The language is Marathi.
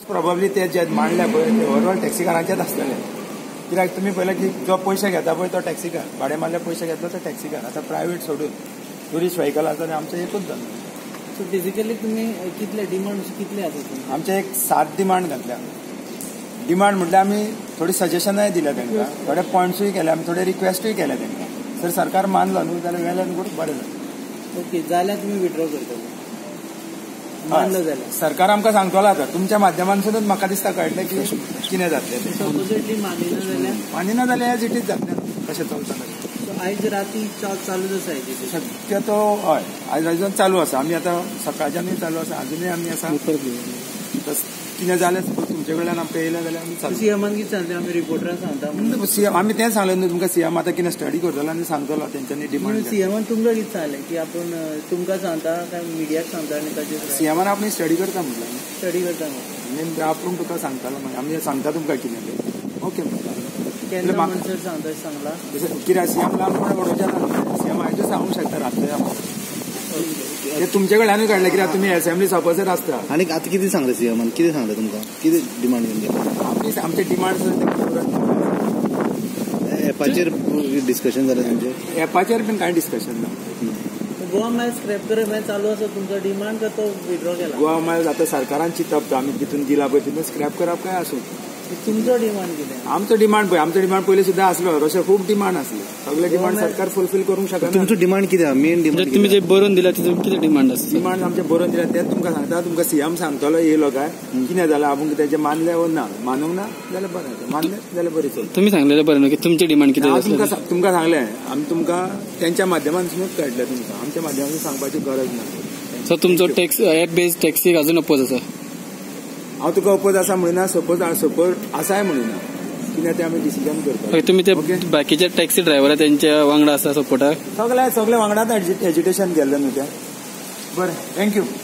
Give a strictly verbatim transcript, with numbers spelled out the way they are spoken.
प्रोबेबली ते जे मांडले पळय ते ओवरऑल टॅक्सीकारांचेच आसतले, कित्याक तुमी पळयलें की जो पयशे घेता पळय तो टॅक्सीकार, भाडे मारले पयशे घेतलो तो टॅक्सीकार. आतां प्रायवेट सोडून ट्युरिस्ट व्हेकल आसा तें आमचें एकूच धंदो. सो बेसिकली तुमी कितले डिमांड कितले आसा? आमचे एक सात डिमांड घातल्या. डिमांड म्हटल्यार आमी थोडी सजेशनाय दिल्या तांकां, थोडे पॉयंट्सूय केले, आमी थोडे रिक्वेस्टूय केले तांकां. जर सरकार मानलो न्हू जाल्यार वेल एंड गूड, बरें जालें. ओके, जाल्यार तुमी विड्रॉ करतले मानलो जाल्यार? सरकार आमकां सांगतलो आतां, तुमच्या माध्यमांतसूनच म्हाका दिसता कळटलें की कितें जातलें तें. सपोजिटली मानिना जाल्यार मानिना जाल्यार एज इट इज जातलें, कशें चलता तशें. आयज राती चालूच आसा हेजी? शक्यतो हय, आयज आयजून चालू आसा. आमी आतां सकाळच्यानूय चालू आसा, अजुनूय आमी आसा. कितें जालें तुमचे कडल्यान आमकां येयलें जाल्यार आमी चालू. सीएमान कितें सांगता? आमी रिपोर्टराक सांगता. सीएम आमी तें सांगलें न्हू तुमकां, सीएम आतां कितें स्टडी करतलो आनी सांगतलो तेंच्यांनी डिमांड. सीएमान तुमकां कितें सांगलें की आपूण तुमकां सांगता काय मिडियाक सांगता? आनी ताचेर सीएमान आपणी स्टडी करता म्हटलें. स्टडी करता आनी आपूण तुका सांगतालो, मागीर आमी सांगता तुमकां कितें. ओके केन्ना म्हणसर सांगता सांगला? कित्याक सीएम ल्हानपणा उडोवचे ना, सीएम आयजूच सांगूंक शकता रातले. ते तुमचे कडल्यानूच काडलें, कित्याक तुमी असेंब्ली सपोजर आसता. आनी आतां कितें सांगलें सीएमान? कितें सांगलें तुमकां? कितें डिमांड केली? आमी आमचे डिमांड एपाचेर डिस्कशन जालें तुमचें? एपाचेर बीन कांय डिस्कशन ना. गोवा मायल स्क्रॅप करप हें चालू आसा तुमचो डिमांड, काय तो विड्रॉ केला? गोवा मायल आतां सरकारान चिंतप तो, आमी तितून दिला पळय तितून स्क्रॅप करप काय आसूं. तुमचो डिमांड कितें? आमचो डिमांड पळय, आमचो डिमांड पयलीं सुद्दां आसलो, अशे खूब डिमांड आसले. सगळे डिमांड सरकार फुलफील करूंक शकना. तुमचो डिमांड कितें? मेन डिमांड तुमी जे बरोवन दिला तितून कितें डिमांड आसा? डिमांड आमचे बरोवन दिला तेच तुमकां सांगता. तुमकां सीएम सांगतलो येयलो काय कितें जालां, आपूण तेजे मानले वा ना. मानूंक ना जाल्यार बरें, मानले जाल्यार बरें चल. तुमी सांगलेलें बरें न्हू की तुमची डिमांड कितें? तुमकां तुमकां सांगलें आमी, तुमकां तेंच्या माध्यमांतसूनच कळटलें तुमकां, आमच्या माध्यमांतसून सांगपाची गरज ना. सो तुमचो टॅक्स ऍप बेस्ड टॅक्सीक अजून अपोज आसा? हांव तुका अपोज आसा म्हणिना, सपोज सपोर्ट आसाय म्हणिना, कित्याक ते आमी डिसिजन करता. तुमी ते बाकीचे टॅक्सी ड्रायव्हर तेंच्या वांगडा आसा सपोर्टाक? सगळे सगळे वांगडाच एजिटेशन केल्लें न्हू तें. बरें, थँक्यू.